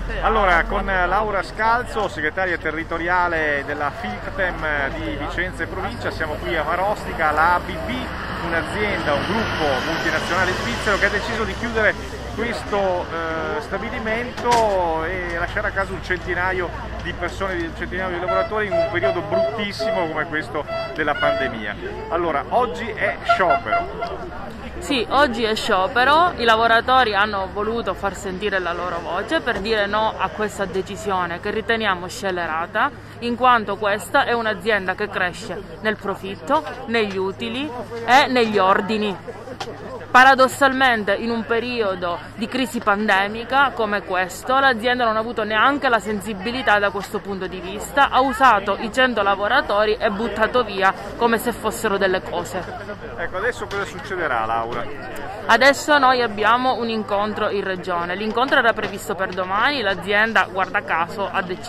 Allora, con Laura Scalzo, segretaria territoriale della Filctem di Vicenza e provincia, siamo qui a Marostica, la ABB, un'azienda, un gruppo multinazionale svizzero che ha deciso di chiudere questo stabilimento e lasciare a casa un centinaio di persone, un centinaio di lavoratori in un periodo bruttissimo come questo della pandemia. Allora, oggi è sciopero. Sì, oggi è sciopero, i lavoratori hanno voluto far sentire la loro voce per dire no a questa decisione che riteniamo scellerata, in quanto questa è un'azienda che cresce nel profitto, negli utili e negli ordini. Paradossalmente, in un periodo di crisi pandemica come questo, l'azienda non ha avuto neanche la sensibilità da questo punto di vista, ha usato i 100 lavoratori e buttato via come se fossero delle cose. Ecco, adesso cosa succederà, Laura? Adesso noi abbiamo un incontro in regione, l'incontro era previsto per domani, l'azienda, guarda caso,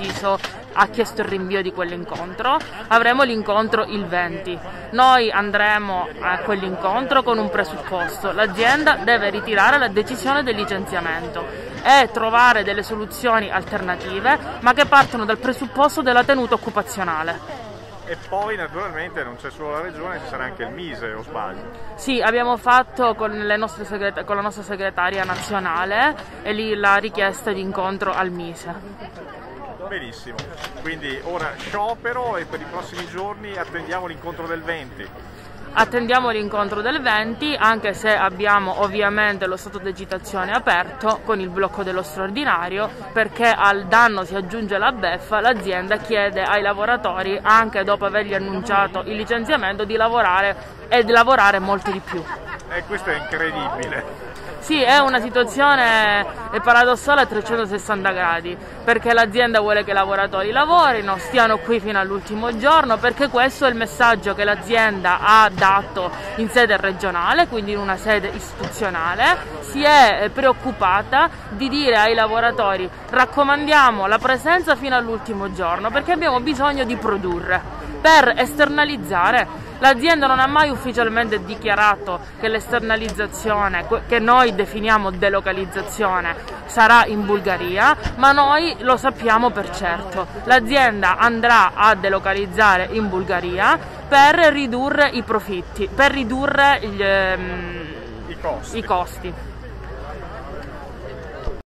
ha chiesto il rinvio di quell'incontro, avremo l'incontro il 20. Noi andremo a quell'incontro con un presupposto: l'azienda deve ritirare la decisione del licenziamento e trovare delle soluzioni alternative, ma che partono dal presupposto della tenuta occupazionale. E poi naturalmente non c'è solo la regione, ci sarà anche il Mise, o sbaglio? Sì, abbiamo fatto con la nostra segretaria nazionale e lì la richiesta di incontro al Mise. Benissimo, quindi ora sciopero e per i prossimi giorni attendiamo l'incontro del 20. Attendiamo l'incontro del 20, anche se abbiamo ovviamente lo stato di agitazione aperto con il blocco dello straordinario, perché al danno si aggiunge la beffa. L'azienda chiede ai lavoratori, anche dopo avergli annunciato il licenziamento, di lavorare e di lavorare molto di più. E questo è incredibile. Sì, è una situazione paradossale a 360 gradi, perché l'azienda vuole che i lavoratori lavorino, stiano qui fino all'ultimo giorno, perché questo è il messaggio che l'azienda ha dato in sede regionale, quindi in una sede istituzionale. Si è preoccupata di dire ai lavoratori: raccomandiamo la presenza fino all'ultimo giorno, perché abbiamo bisogno di produrre per esternalizzare. L'azienda non ha mai ufficialmente dichiarato che l'esternalizzazione, che noi definiamo delocalizzazione, sarà in Bulgaria, ma noi lo sappiamo per certo. L'azienda andrà a delocalizzare in Bulgaria per ridurre i profitti, per ridurre i costi.